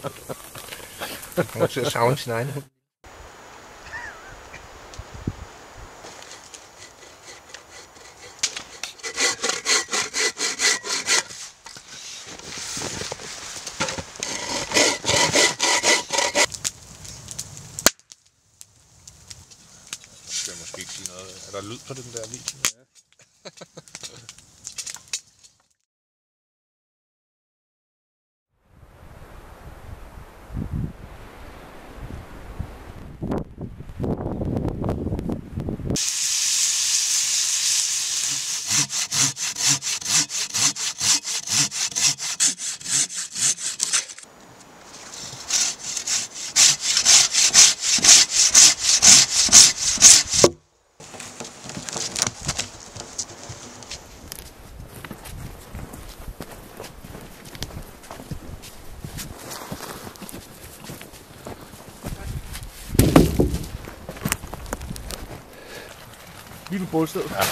Han kommer til at savne sin egen hund. Jeg skal måske ikke sige noget. Er der lyd på den der video? Ja. Lige på bålstedet. Ja.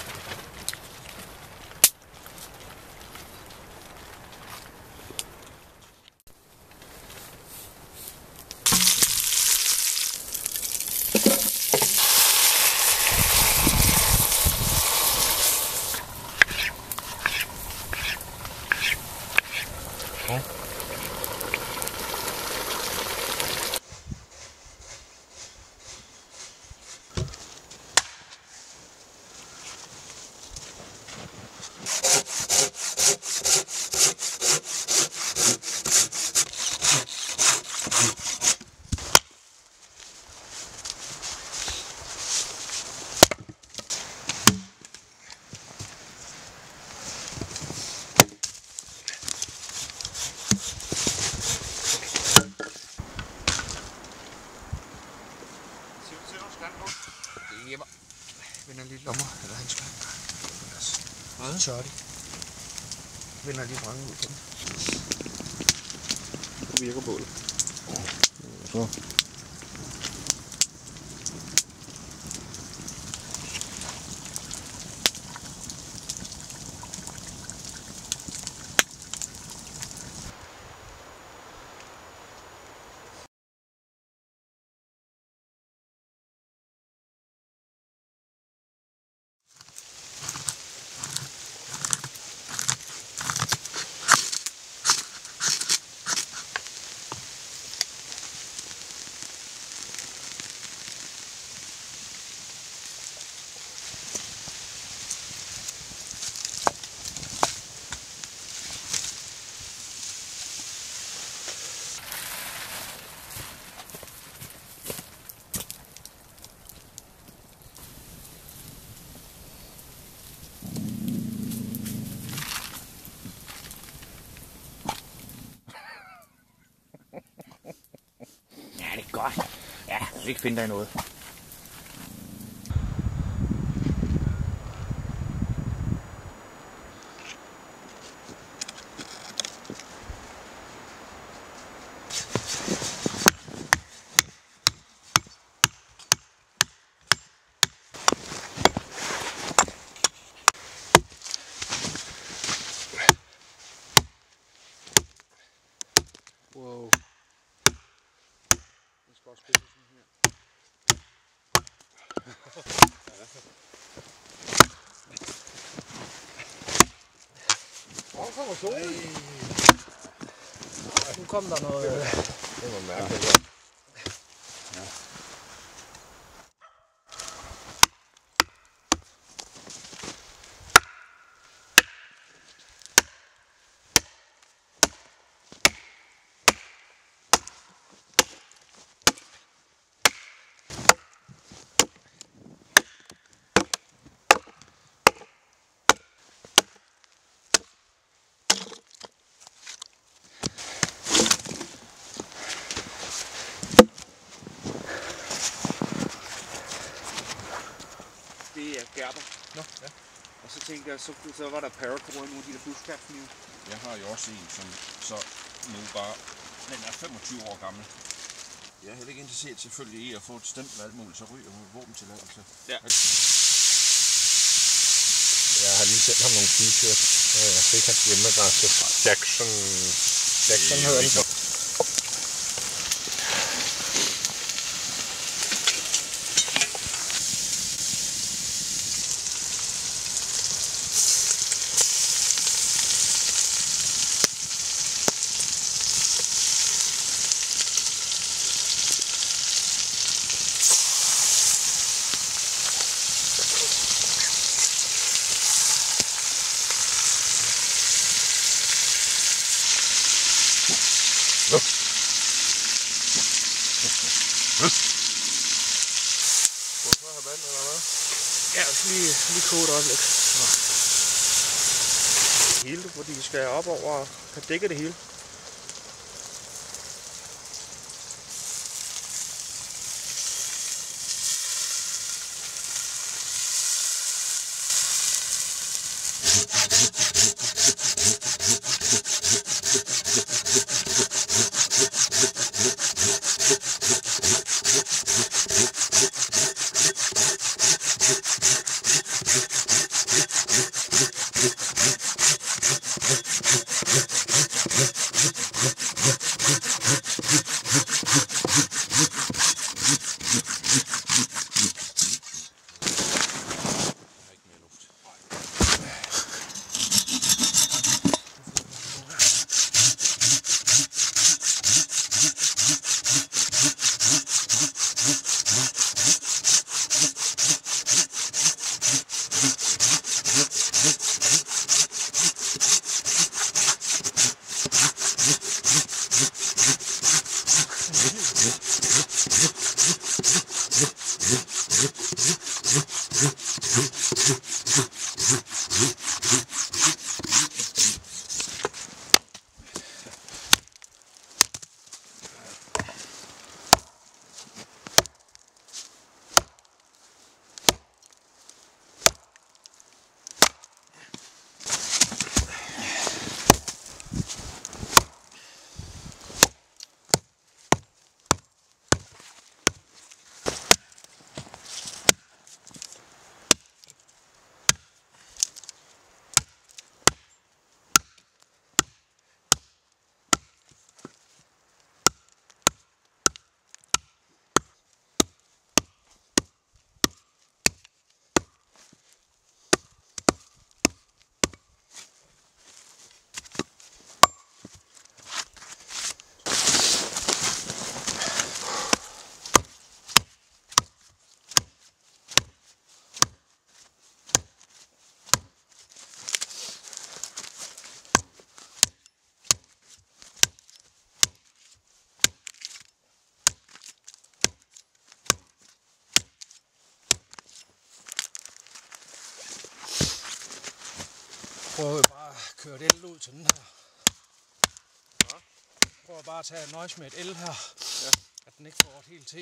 Det hjemmer. Vender lige lommer, eller han skal. Meget sørdig. Vender lige brænde ud på den. Det virker bålet. Så. Ja, det er godt. Ja, jeg vil ikke finde dig noget. Wow. Den skal også spille sådan her. Hvor kommer solen? Nu kom der noget. Det var mærkeligt. Ja. Det er Gerber. Nå, ja. Og så tænkte jeg, så var der paracord i nogle af de der buskabsknive. Jeg har jo også en, som så nu bare... Den er 25 år gammel. Jeg er heller ikke interesseret selvfølgelig i at få et stempel og alt muligt, så ryger hun våbentilladelse. Ja. Jeg har lige sendt ham nogle t-shirts. Jeg fik hans hjemmeadresse fra Jackson hedder den så. at have vand, eller hvad? Ja, jeg skal lige koge et øjeblik. Det hele, fordi vi skal op over og kan dække det hele. Prøver vi bare at køre et el ud til den her. Ja. Prøver bare at tage nøjes med et el her. Ja. At den ikke får et helt te.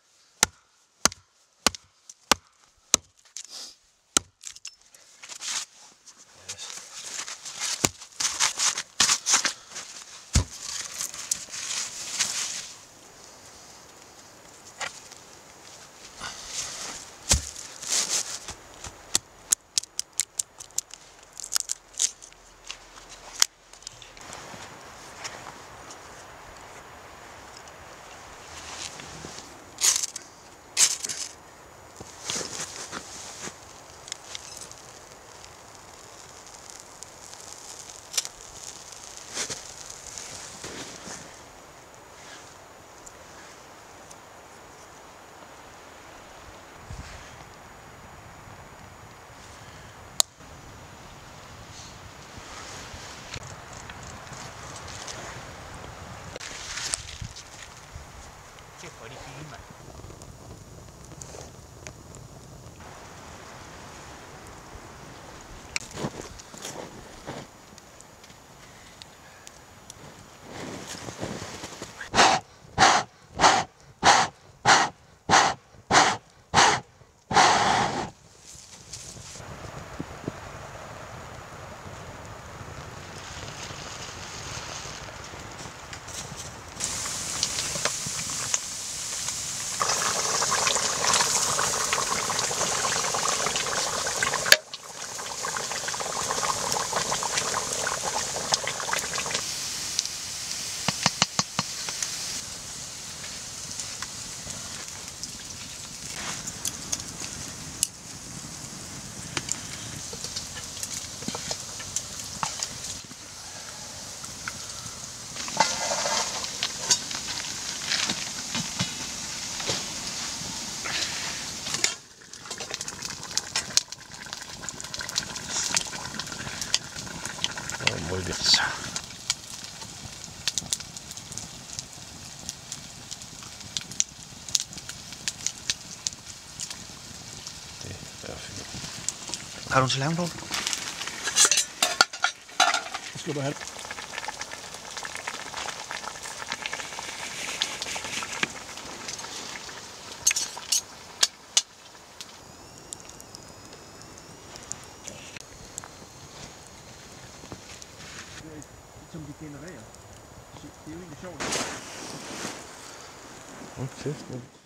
Kæft, hvor er de fine, mand. Muy bien. Ja, fint. Har du en tallerken på? Skal du have? Som de genererer. Så det er jo egentlig sjovt. Okay.